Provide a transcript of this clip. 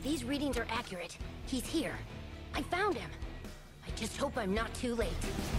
these readings are accurate, he's here. I found him. I just hope I'm not too late.